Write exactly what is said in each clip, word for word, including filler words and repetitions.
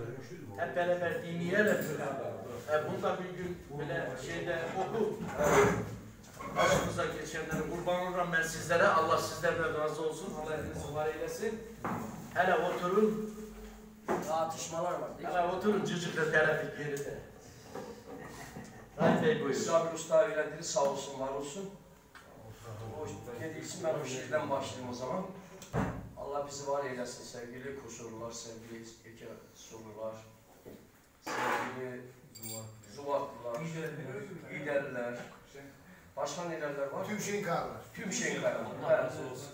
hep beraber dinleyelim. E, bunda bir gün böyle şeyde oku. Başımıza geçenleri kurban olurum ben sizlere. Allah sizlerden razı olsun. Allah hepinizi var eylesin. Hele oturun. Atışmalar var değil mi? Hele oturun cıcıklı terapik yerinde. Rahim Bey buyurun. Sabir Usta öğrendiği sağ olsun, var olsun. O dediği için ben o şiirden başlayayım o zaman. Allah bizi var eylesin sevgili kusurlar, sevgili eke sorular, sevgili zuvaklılar, liderler, başka nelerler var? Tüm şenkarlar. Tüm şenkarlar. Evet.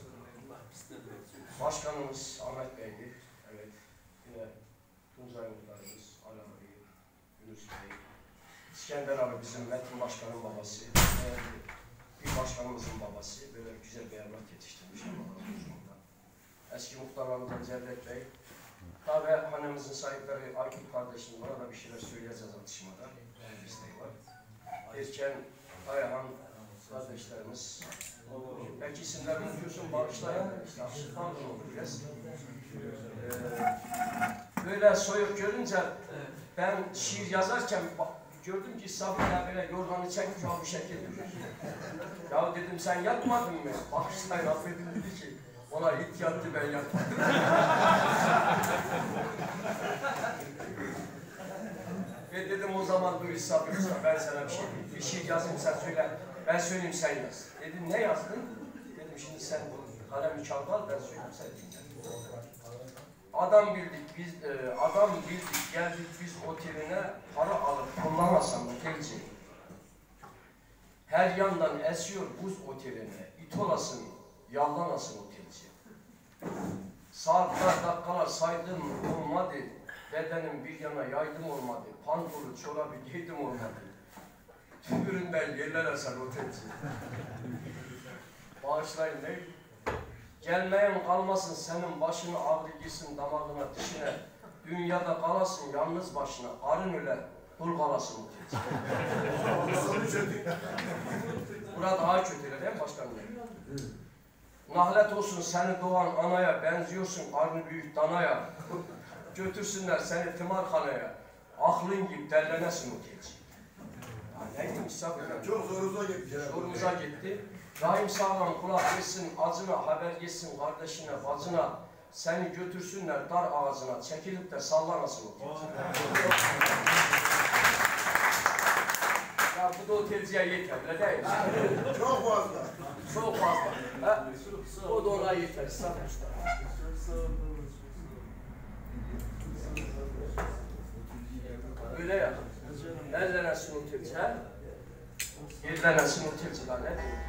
Başkanımız Ahmet Bey'di. Evet. Yine Tuncay Muhtarımız, Ali abi, Yunus Bey. İskender abi bizim Metin Başkan'ın babası. Bir başkanımızın babası. Böyle güzel bir evlat yetiştirmiş ama. Eski muhtarlarımızdan Cevdet Bey. Tabi hanımızın sahipleri Aykut kardeşim, bana da bir şeyler söyleyeceğiz atışmada. İsteği var. Erken Ayhan kardeşlerimiz. Belki isimlerini unutuyorsun, bağışlayın. İşte Aşık'tan olur biraz. Ee, böyle soyup görünce ben şiir yazarken gördüm ki Sabri'yle böyle yorganı çekmiş o bir şekilde. Ya dedim sen yapmadın mı? Bağışlayın affedin dedi ki. Ona it yattı ben yapmadım. Ve dedim o zaman dur İsabri Usta ben sana bir şey diyeyim. Bir şey yazayım sen söyle. Ben söyleyeyim sen yaz. Dedim ne yazdın? Dedim şimdi sen kalemi çalkal ben söyleyeyim sen dinle. Adam bildik biz e, adam bildik geldik biz oteline para alıp kullanmasan otelci. Her yandan esiyor buz oteline. İt olasın, yallanasın otelci. Saatler dakikalar saydım olmadı. Bedenim bir yana yaydım olmadı. Pantolu çorabı giydim olmadı. Tümüründen yerler eser otelci. Bağışlayın ne? Gelmeyen kalmasın senin başını ağrı girsin damağına dişine. Dünyada kalasın yalnız başına. Arın öyle dul kalasın otelci. Burada daha kötü değil mi başkanım? Nahlet olsun seni doğan anaya, benziyorsun karnı büyük danaya. Götürsünler seni tımarhaneye. Aklın gibi derlenesin otelci. Ya neydi misafirler? Çok zorunuza gitti. Zorumuza gitti. Rahim sağlam kulak yesin, acına haber yesin kardeşine, bacına. Seni götürsünler dar ağzına, çekilip de sallanasın otelci. Ya bu da otelciye yeter, öyle değil mi? Çok fazla. Çok fazla. Ha? O da ona yeter. Öyle ya. Ellenesin otelci, ha? Yerlenesin otelci lan, ne diyeyim?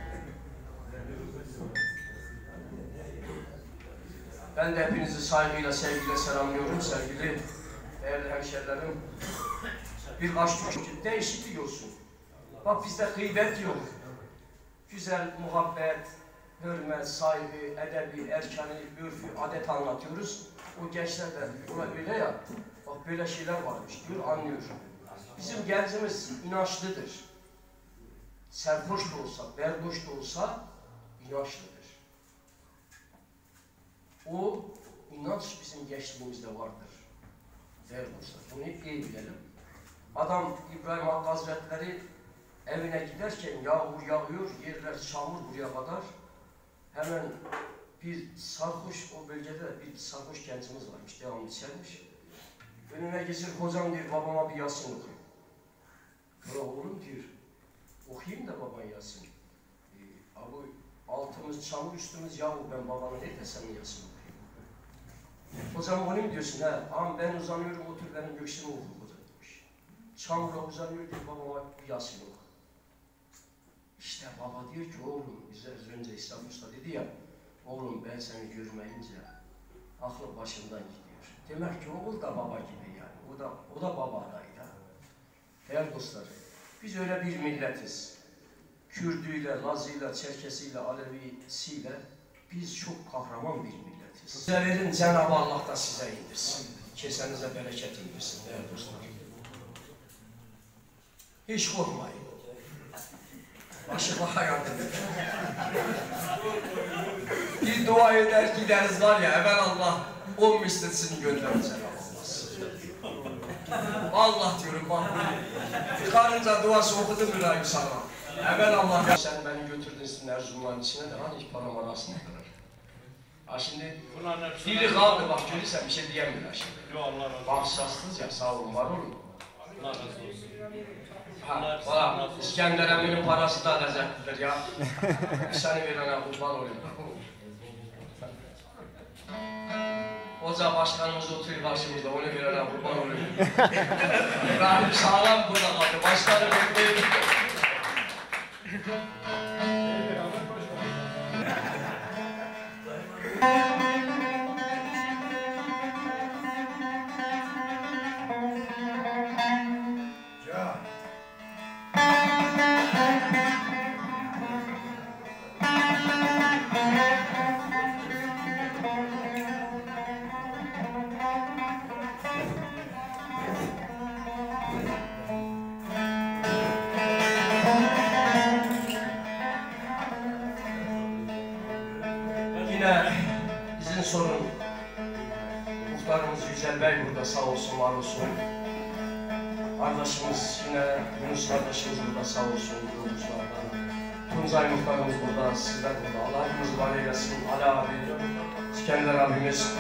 Ben de hepinizi saygıyla, sevgiyle selamlıyorum. Sevgili değerli hemşehrilerim. Birkaç çocuk değişiklik olsun. Bak bizde gıybet yok. Güzel muhabbet, hürmet, saygı, edebi, erkanı, örfü, adet anlatıyoruz. O gençler de buna öyle ya, bak böyle şeyler varmış diyor, anlıyor. Bizim gencimiz inançlıdır. Serhoş da olsa, berboş da olsa inançlıdır. O inanç bizim gençliğimizde vardır. Değerli dostlar, bunu iyi bilelim. Adam İbrahim Hakkı Hazretleri evine giderken yağmur yağıyor, yerler çamur buraya kadar. Hemen bir sarhoş, o bölgede de bir sarhoş gencimiz varmış, devamlı içermiş. Önüne geçir, hocam diyor, babama bir Yasin okuyayım. Sonra oğlum diyor, okuyayım da baban Yasin. Ee, abi altımız çamur, üstümüz yağmur, ben babana ne de senin Yasin okuyayım. Hocam onu mu diyorsun? He, ama ben uzanıyorum, otur benim göğsüme oku hocam demiş. Çamura uzanıyor diyor, babama bir Yasin oku. İşte baba diyor ki oğlum, bize önce İslam Usta dedi ya, oğlum ben seni görmeyince aklı başından gidiyor. Demek ki oğul da baba gibi yani, o da, o da baba adaydı. Değerli dostlar, biz öyle bir milletiz. Kürdüyle, Lazıyla, Çerkesiyle, Alevisiyle biz çok kahraman bir milletiz. Size verin, Cenab-ı Allah da size indirsin. Kesenize bereket indirsin değerli dostlar. Hiç korkmayın. Başıma yardım edin. Bir dua eder gideriz var ya, evvel Allah on mislesini gönderir Cenab-ı Allah. Allah diyorum bak. Karınca duası okudum mülayim sana. Evvel Allah. Sen beni götürdün sizin Erzurum'un içine de hani hiç param arasına kadar. Ha şimdi dili kaldı bak görürsen bir şey diyemiyorlar şimdi. Yok Allah razı olsun. Bağışlasınız ya sağ olun var olun. Allah razı olsun. Ha valla İskender Emin'in parası da lezzetlidir ya. Seni verene kurban olayım. Hoca başkanımız oturuyor başımızda, onu verene kurban olayım. İbrahim sağlam burada kaldı, başkanım bekleyin. Yine izin sorun. Muhtarımız Yücel Bey burada sağ olsun, var olsun. Kardeşimiz yine Yunus kardeşimiz burada sağ olsun. Yunuslardan. Tuncay muhtarımız burada, sizler burada. Allah hepimizi var eylesin. Ali abi, İskender abimiz.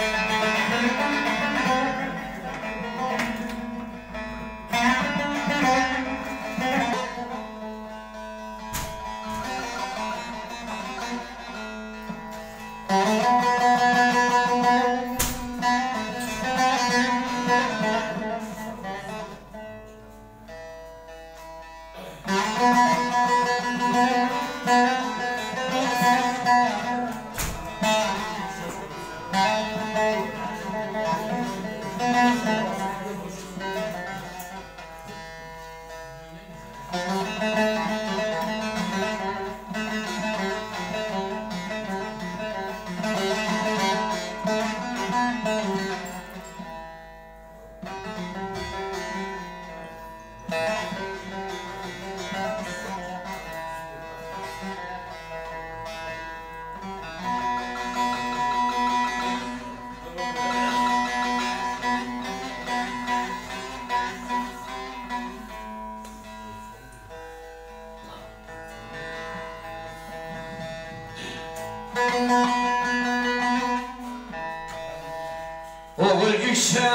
Oğul yükseğinde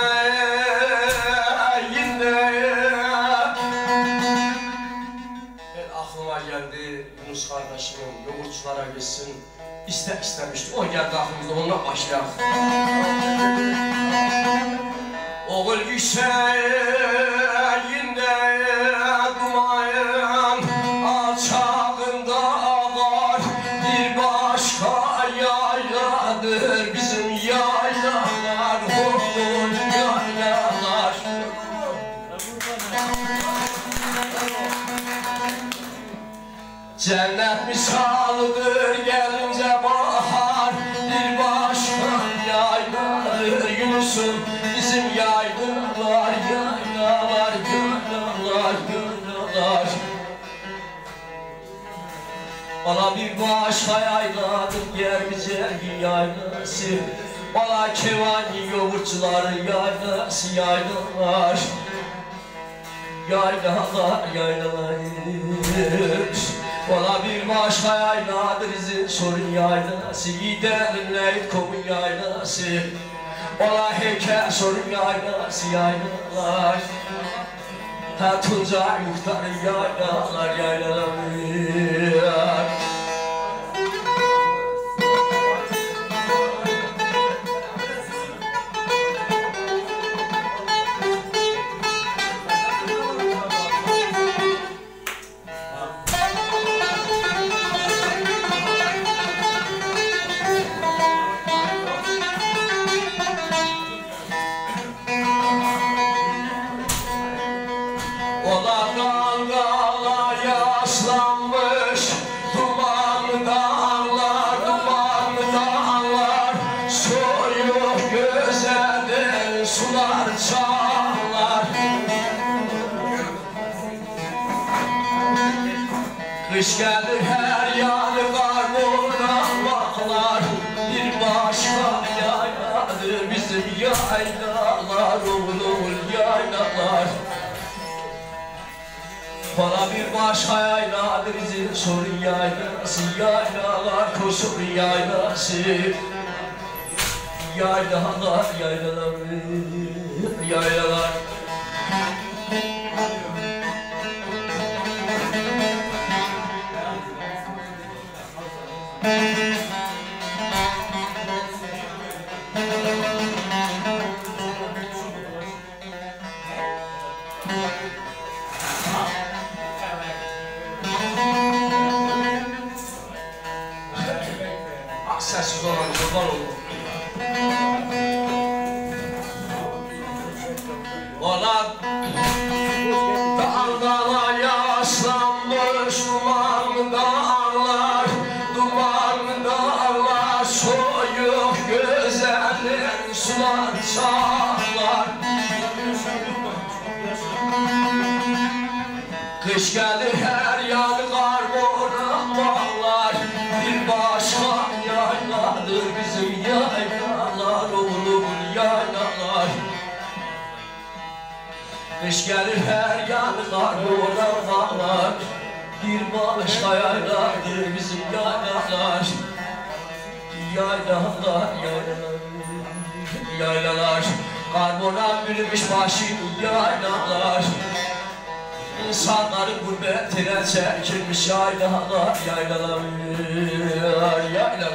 ben aklıma geldi Yunus kardeşimin yoğurtçulara gitsin iste istemişti o geldi aklımızda onunla başlayalım. Oğul yükseğinde duman alçağında var bir başka yayladır bizim yaylalar oğul yaylalar. Cennet misalıdır gelince bahar bir başka yayladır Yunus'um bizim yaylalar yaylalar yaylalar yaylalar. Bana bir başka yayladır yer güzel yaylası bana kevan yoğurtçular yaylası yaylalar yaylalar yaylalar. Bana bir başka yayladır izin sorun yaylası giderin neyit komun yaylası bana heykel sorun yaylası yaylalar. Ha Tuncay muhtar yaylalar yaylalar. Ola dalgalar yaşlanmış dumanlı dağlar, dumanlı dağlar soyup gözlerden sular çağlar. Kış gelir her yanı kar bağlar bir başka yayladır bizim yaylalar oğul yaylalar. Bana bir başka yayladır izin sorun yaylası, yaylalar koşur yaylası. Yaylalar, yaylalar, yaylalar. Sessiz olan kurban olur. Olan dağlar yaşlanmış, duman dağlar, duman dağlar, soyuk güzeller sular çağlar. Kış gelir her yan kar boranlar, bir başka yayladır bizim yaylalar, oğlum yaylalar. Kış gelir her yan kar boranlar, bir başka yayladır bizim yaylalar. Yaylalar, yaylalar, yaylalar. Kar boran bürümüş başım yaylalar. İnsanların gurbetine çekilmiş yaylalar, yaylalar, yaylalar.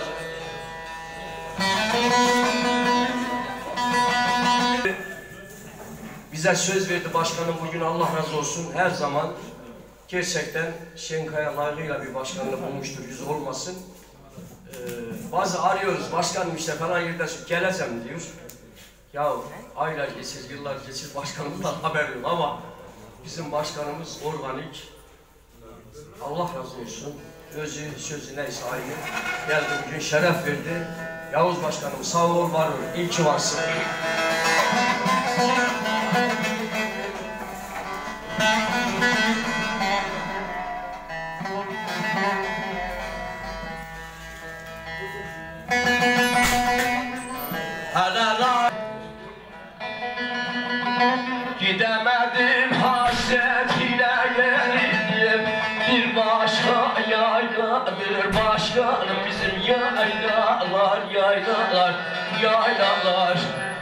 Bize söz verdi başkanım, bugün Allah razı olsun, her zaman gerçekten Şenkaya layığıyla bir başkanını bulmuştur, yüz olmasın. Ee, bazı arıyoruz, başkanım işte falan yerde geleceğim diyor. Ya aylar geçir, yıllar geçir, başkanımızdan haber yok ama bizim başkanımız organik. Allah razı olsun. Özü, sözü neyse aynı. Geldi bugün şeref verdi. Yavuz başkanım sağ ol, var ol. İyi ki varsın. Gidemedim hasret ile yerim, bir başka yayladır başkanım bizim yaylalar, yaylalar, yaylalar.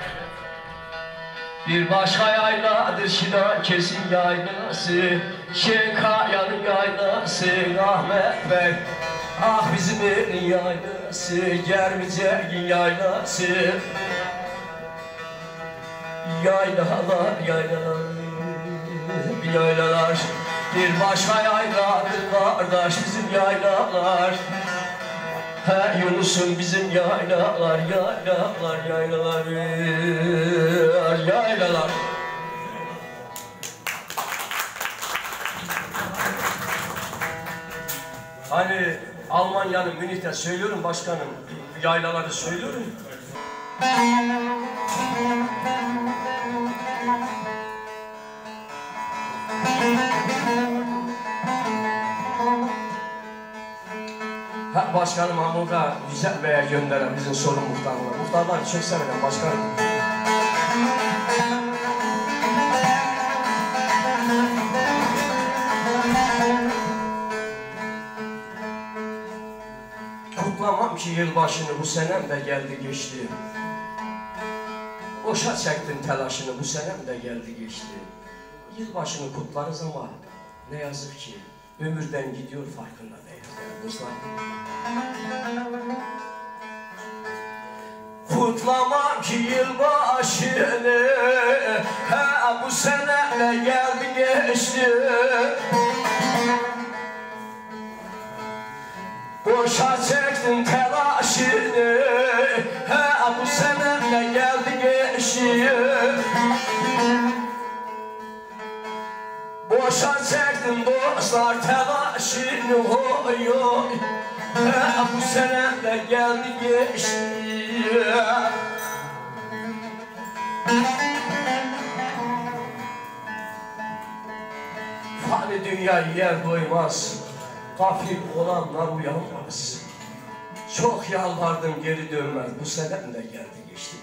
Bir başka yayladır Şidan kesin yaylası, Şenkaya'nın yaylası, Ahmet Bey. Ah bizim elin yaylası, Germicek'in yaylası. Yaylalar, yaylalar, yaylalar. Bir başka yayladır kardeş bizim yaylalar. He Yunus'un bizim yaylalar, yaylalar, yaylalar, yaylalar. Hani Almanya'nın Münih'te söylüyorum başkanım, yaylaları söylüyorum. Ha, başkanım Hamur'a Yücel Bey'e gönderen bizim sorun muhtarlar. Muhtarlar çok severim başkanım. Kutlamam ki yılbaşını, bu senem de geldi geçti. Boşa çektim telaşını, bu senem de geldi geçti. Yılbaşını kutlarız ama ne yazık ki ömürden gidiyor farkında değiliz dostlar. Kutlamam ki yılbaşını, he bu sene de geldi geçti. Boşa çektim telaşını, he bu sene de geldi geçti. Boşa çektim dostlar telaşını, oy oy. He bu sene de geldi geçti. Fani dünyayı yer doymaz, gafil olanlar uyanmaz. Çok yalvardım geri dönmez, bu senem de geldi geçti.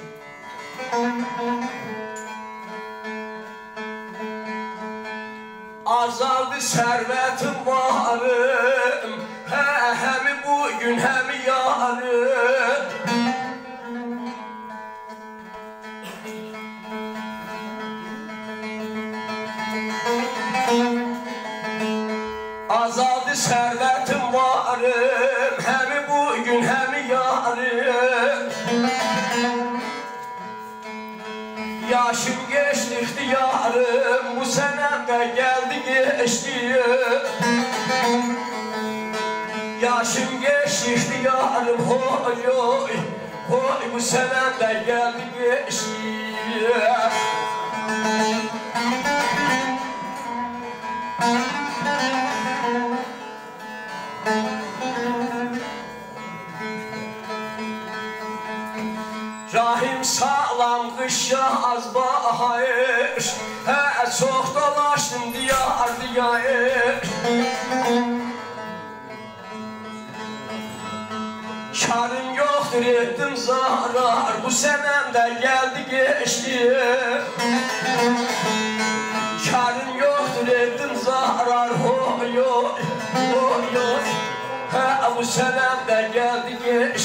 Azaldı servetim varım, he, hem bugün hem yarın. Azaldı servetim varım, hem bugün hem yarın. Yaşım geçti ihtiyarım, bu senemde geldi geçti. Yaşım geçti ihtiyarım, hoy hoy, hoy bu senemde geldi geçti. Rahim sağlam kış yaz bahar, he çok dolaştım diyar diyar. Karım yoktur ettim zarar, bu senemde geldi geçti. Karım yoktur ettim zarar, hoy hoy, hoy hoy, he bu senemde geldi geçti.